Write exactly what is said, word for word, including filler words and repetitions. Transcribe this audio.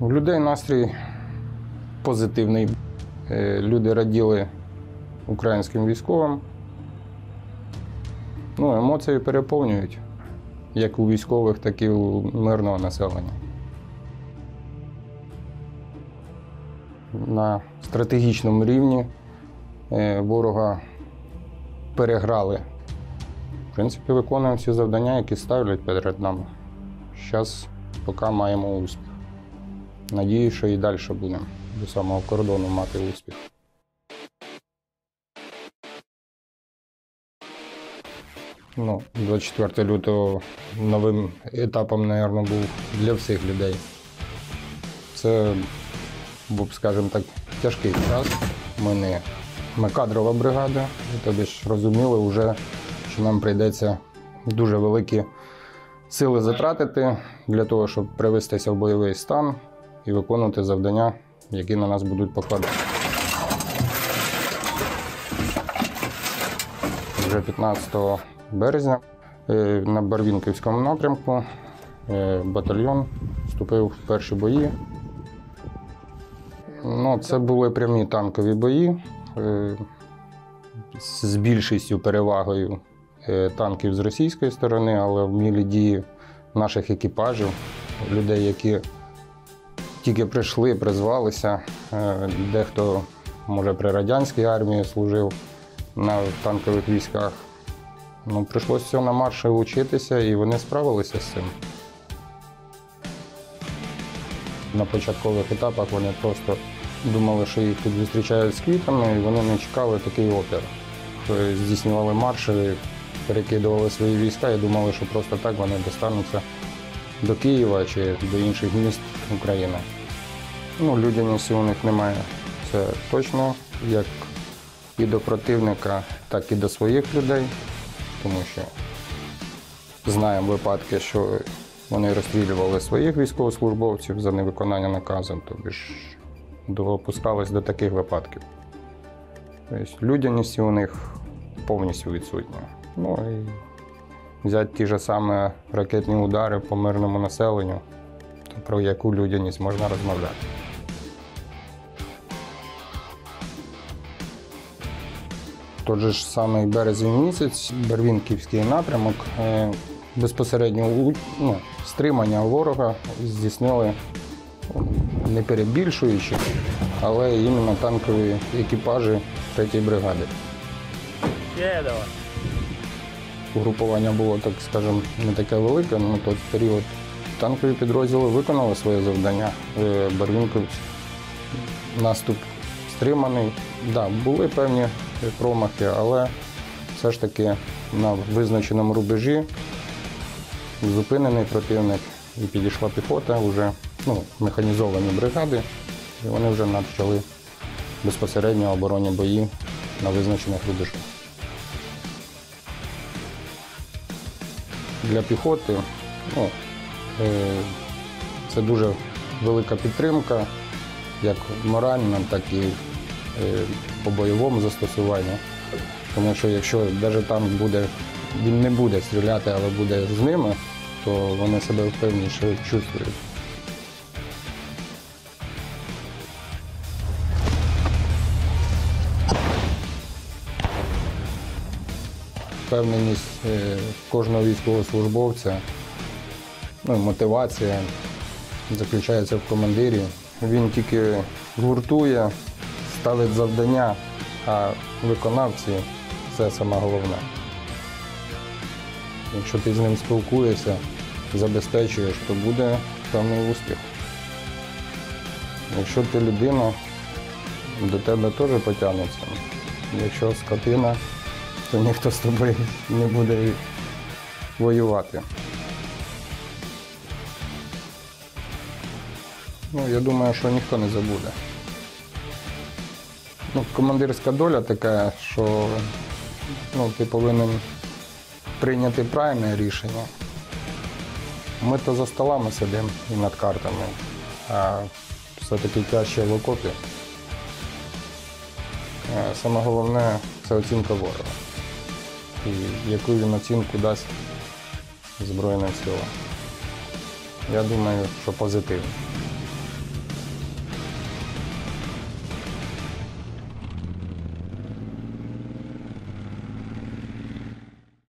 У людей настрій позитивний. Люди раділи українським військовим. Ну, емоції переповнюють, як у військових, так і у мирного населення. На стратегічному рівні ворога переграли. В принципі, виконуємо всі завдання, які ставлять перед нами. Зараз поки маємо успіх. Надіюсь, що і далі будемо до самого кордону мати успіх. Ну, двадцять четвертого лютого новим етапом, мабуть, був для всіх людей. Це був, скажімо так, тяжкий час. Ми не ми кадрова бригада, тобі ж розуміли вже, що нам прийдеться дуже великі сили затратити для того, щоб привестися в бойовий стан і виконувати завдання, які на нас будуть покладати. Вже п'ятнадцятого березня на Барвінківському напрямку батальйон вступив в перші бої. Ну, це були прямі танкові бої з більшістю перевагою танків з російської сторони, але вмілі дії наших екіпажів, людей, які тільки прийшли, призвалися. Дехто, може, при радянській армії служив на танкових військах. Ну, прийшлося все на марші вчитися, і вони справилися з цим. На початкових етапах вони просто думали, що їх тут зустрічають з квітами, і вони не чекали такий опір. Здійснювали марші, перекидували свої війська і думали, що просто так вони достануться до Києва чи до інших міст України. Ну, людяності у них немає. Це точно, як і до противника, так і до своїх людей, тому що знаємо випадки, що вони розстрілювали своїх військовослужбовців за невиконання наказу, тобто ж допускались до таких випадків. Тобто людяності у них повністю відсутня. Ну і взяти ті ж самі ракетні удари по мирному населенню, то про яку людяність можна розмовляти. Той же ж самий березень місяць, Барвінківський напрямок, безпосередньо ну, стримання ворога здійснили, не перебільшуючи, але іменно танкові екіпажі третьої бригади. Угрупування було, так скажемо, не таке велике, але на той період танкові підрозділи виконали своє завдання. Барвінківський наступ стриманий. Да, були певні промахи, але все ж таки на визначеному рубежі зупинений противник і підійшла піхота, вже ну, механізовані бригади, і вони вже почали безпосередньо оборонні бої на визначених рубежах. Для піхоти ну, це дуже велика підтримка, як моральна, так і по бойовому застосуванню. Тому що якщо навіть танк буде, він не буде стріляти, але буде з ними, то вони себе впевненіше чувствують. Впевненість кожного військовослужбовця, ну, мотивація заключається в командирі. Він тільки гуртує, ставить завдання, а виконавці – це саме головне. Якщо ти з ним спілкуєшся, забезпечуєш, то буде певний успіх. Якщо ти людина, до тебе теж потягнеться. Якщо скотина, то ніхто з тобою не буде воювати. Ну, я думаю, що ніхто не забуде. Ну, командирська доля така, що ну, ти повинен прийняти правильне рішення. Ми то за столами сидимо і над картами, а все-таки тяжче в окопі. Саме головне – це оцінка ворога. І яку він оцінку дасть Збройним силам. Я думаю, що позитивно.